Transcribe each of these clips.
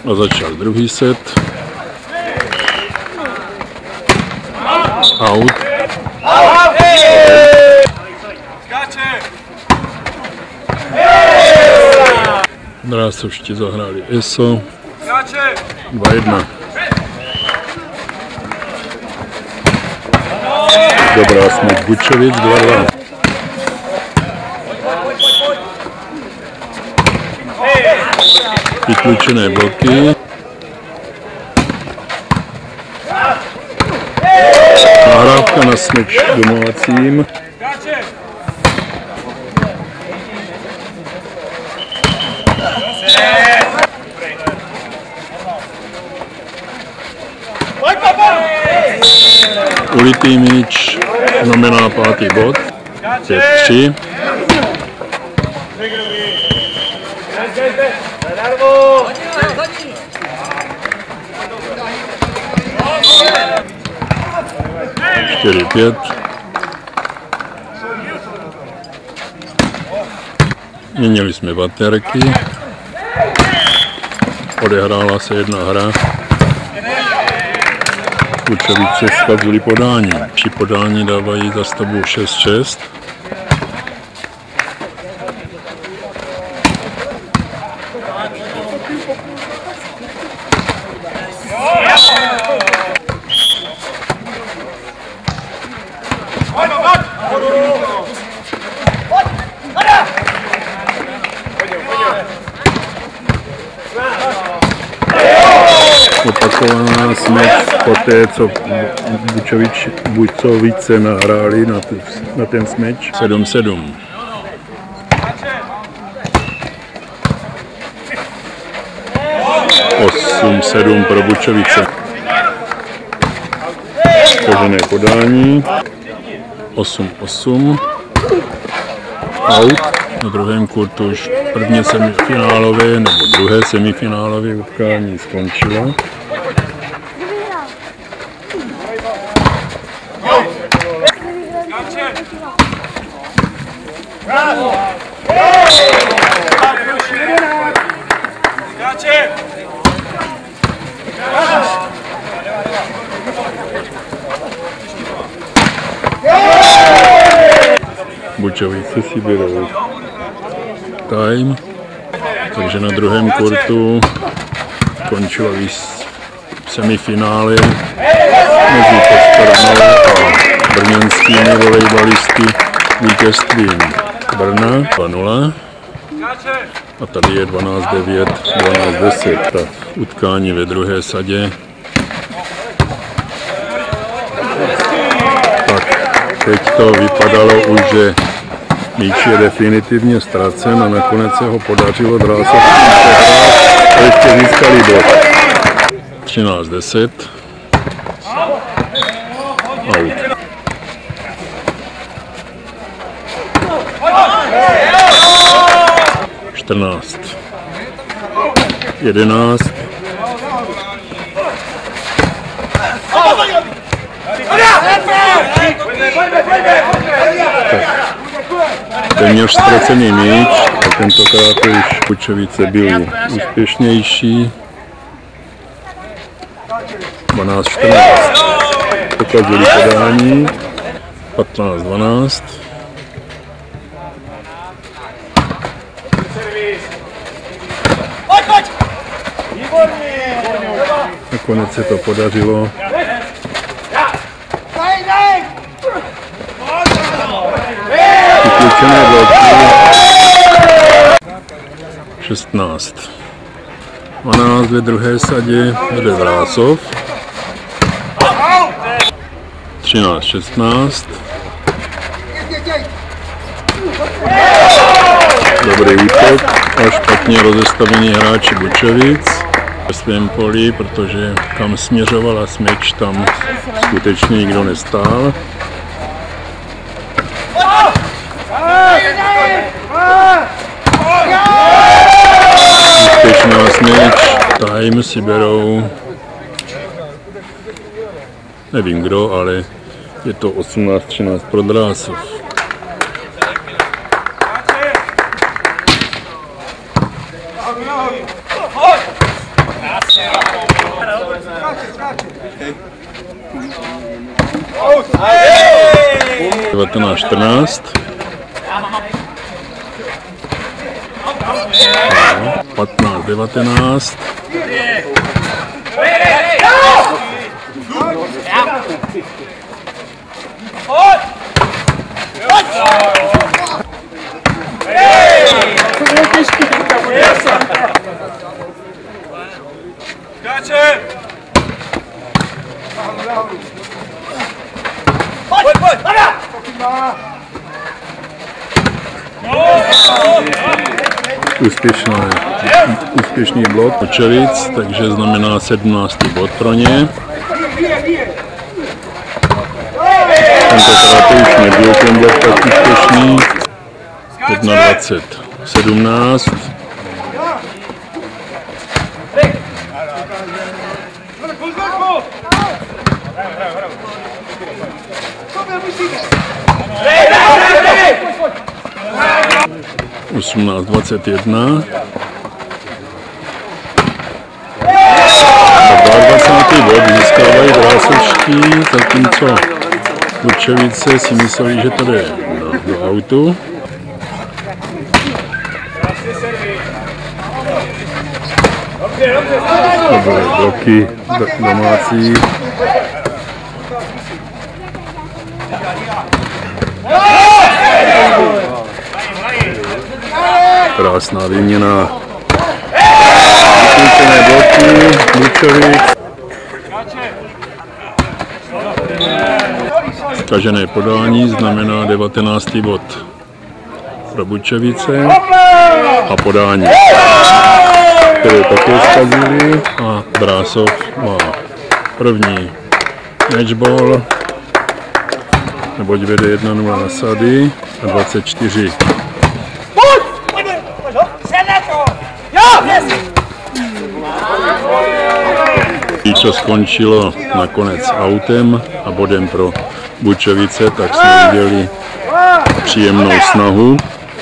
A začal druhý set. Out. Drácovští zahráli ESO. 2-1. Dobrá smeč Bučovic, 2-2. Vytlučené bloky. Nahrávka na smeč domácím. Ulitý míč znamená 5. bod. 5-3. Čtyři, 5. Měnili jsme baterky. Odehrála se jedna hra. Bučovice schválili podání. Při podání dávají za stavbu 6-6. Opakovaná smeč poté, co Bučovice nahráli na ten smeč. 7-7. Osm pro Bučovice. Kožené podání. 8-8. Out. Na druhém kurtu už první semifinálové nebo druhé semifinálové utkání skončilo. Bučovice si berou time, takže na druhém kurtu skončilo semifinále mezi Podpornou a brněnskými volejbalisty vítězstvím Brna 2-0. A tady je 12-9, 12-10, tak utkání ve druhé sadě. Tak teď to vypadalo už, že míč je definitivně ztracen a nakonec se ho podařilo Drácovským přehrát a ještě získali bod. 13-10. Out. 14. 11. Téměř ztracený míč a tentokrát už Bučovice byly úspěšnější. 12-14. Pokazili podání. 15-12. Nakonec se to podařilo. Vytlučené bloky. 16. 12 ve druhé sadě vede Drácov. 13-16. Dobrý útok a špatně rozestavení hráči Bučovic ve svém poli, protože kam směřovala smeč, tam skutečně nikdo nestál. Úspěšná smeč, time si berou, nevím kdo, ale je to 18-13 pro Drácov. (19:14) 15:19. Úspěšný blok Bučovic, takže znamená 17. bod pro ně. Tentokrát to už nebyl ten blok tak úspěšný. 21:17. (18:21) 22. bod získávají Drásovští, zatímco Bučovice si mysleli, že to jde do autu. To byly bloky domácí. Krásná výměna. Vyklíčené bloky Bučovic. Zkažené podání znamená 19. bod pro Bučovice a podání, které také zkazili, a Drásov má první matchball, neboť vede 1:0 na sady a 24. Co skončilo nakonec autem a bodem pro Bučovice, tak jsme viděli příjemnou snahu.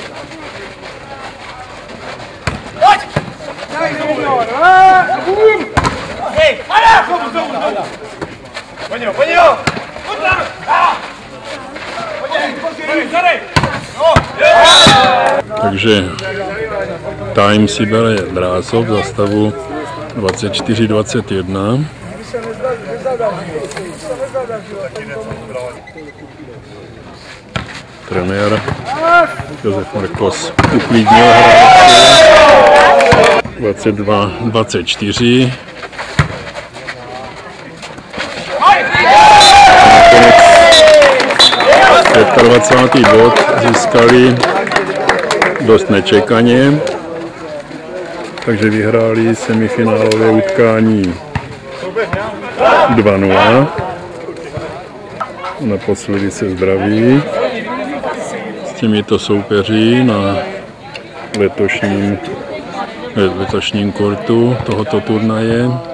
Takže time si bere Drásov za stavu 24:21. Trenér Josef Markos uklidnil hráče. 22:24. Nakonec 25. bod získali dost nečekaně, takže vyhráli semifinálové utkání 2:0. Naposledy se zdraví s těmito soupeři na letošním kortu tohoto turnaje.